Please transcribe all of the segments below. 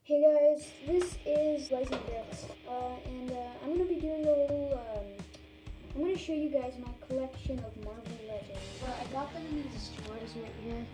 Hey guys, this is Lazy Bricks, and I'm gonna be doing a little. I'm gonna show you guys my collection of Marvel Legends. I got them in these drawers right here.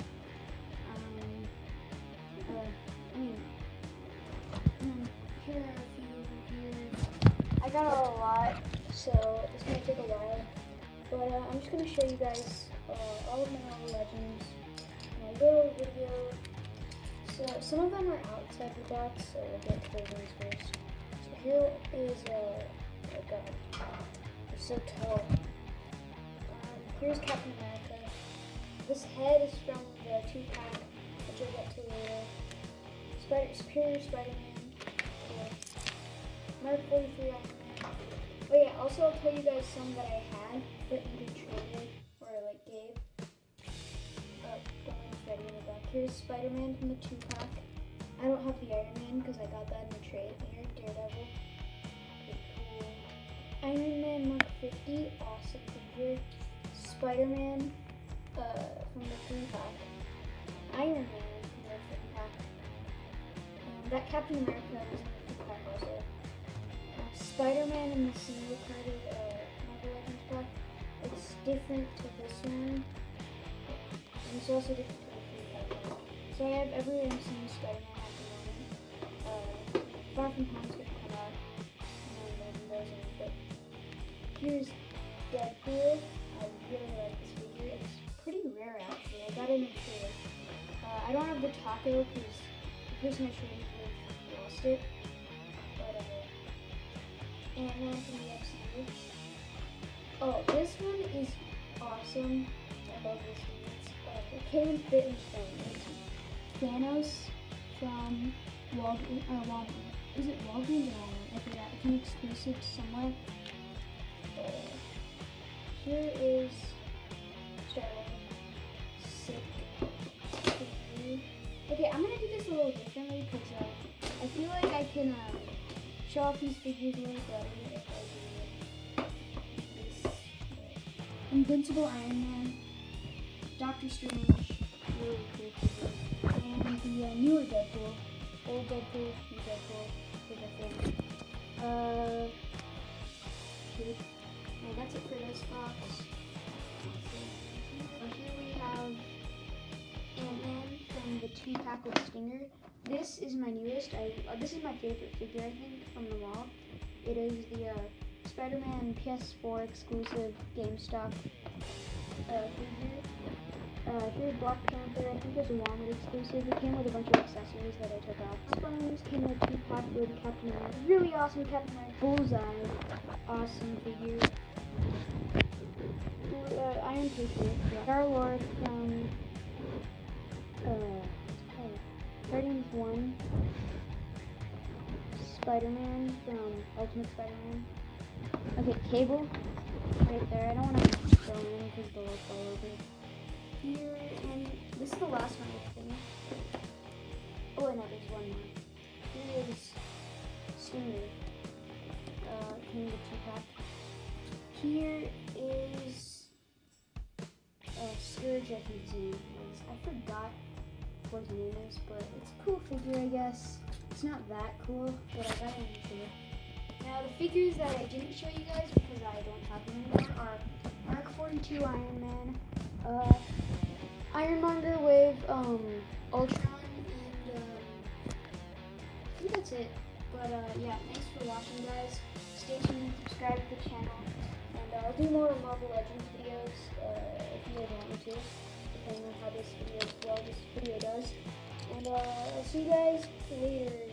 Here are a few here. I got a lot, so this might take a while, but I'm just gonna show you guys all of my Marvel Legends in a little video. So some of them are outside the box, so we'll get to those ones first. So here is oh god, they're so tall. Here's Captain America. This head is from the 2-pack, which I'll get to later. Superior Spider-Man. Mark 43 Iron Man. Oh yeah, also I'll tell you guys some that I had, but either traded or like gave. Freddy in the back. Here's Spider-Man from the 2-pack. I don't have the Iron Man because I got that in the trade. Here's Daredevil. Pretty cool. Iron Man Mark 50. Awesome figure. Spider-Man from the 3-pack. Iron Man from the 3-pack. That Captain America was in the 2-pack also. Spider-Man in the single-carded Marvel Legends pack. It's different to this one. And it's also different to the 3-pack. So I have every MCU Spider-Man at the moment. Far From Home's gonna come out, and those in. But here's Deadpool. I really like this figure. It's pretty rare actually. I got it in a trade. I don't have the taco because the person I traded with lost it. But Ant-Man from the MCU. Oh, this one is awesome. I love this one. It came in fit and stone. Thanos from Walmart. Is it Walgreens or Walmart? I forgot. It's an exclusive somewhere. Here is Sick. Okay, I'm gonna do this a little differently because I feel like I can show off these figures a little better if I do this. Invincible Iron Man. Doctor Strange, really cool figure. And the newer Deadpool, old Deadpool, new Deadpool, good Deadpool. And that's it for this box. Here we have Ant-Man from the 2-pack with Stinger. This is my newest. This is my favorite figure, I think, from them all. It is the Spider-Man PS4 exclusive GameStop figure. Here's Black Panther. I think it's a Walmart exclusive. It came with a bunch of accessories that I took off. Spines came in a 2-pack with Captain America. Really awesome Captain America. Bullseye. Awesome figure. Iron Patriot. Star-Lord from Guardians 1. Spider-Man from Ultimate Spider-Man. Okay, Cable. Right there. I don't want to throw in because they'll look all over. Here, and this is the last one I think. Oh, no, there's one more. Here is Stinger. Came with 2-pack. Here is Scourge, I think his name is. I forgot what his name is, but it's a cool figure, I guess. It's not that cool, but I got it in here. Now, the figures that I didn't show you guys because I don't have them anymore are Mark 42 Iron Man, Ironmonger with Ultron, and I think that's it. But yeah, thanks for watching, guys. Stay tuned, subscribe to the channel, and I'll do more Marvel Legends videos if you guys want me to, depending on how this video does. And I'll see you guys later.